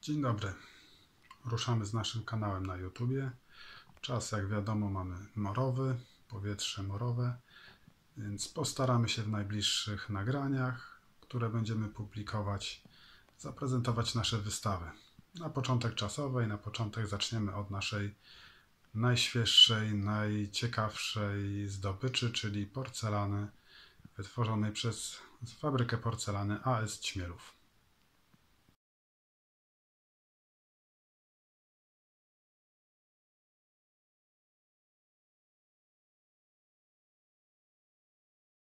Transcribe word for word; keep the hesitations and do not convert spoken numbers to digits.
Dzień dobry. Ruszamy z naszym kanałem na YouTubie. Czas, jak wiadomo, mamy morowy, powietrze morowe, więc postaramy się w najbliższych nagraniach, które będziemy publikować, zaprezentować nasze wystawy. Na początek czasowej, na początek zaczniemy od naszej najświeższej, najciekawszej zdobyczy, czyli porcelany wytworzonej przez fabrykę porcelany A S Ćmielów.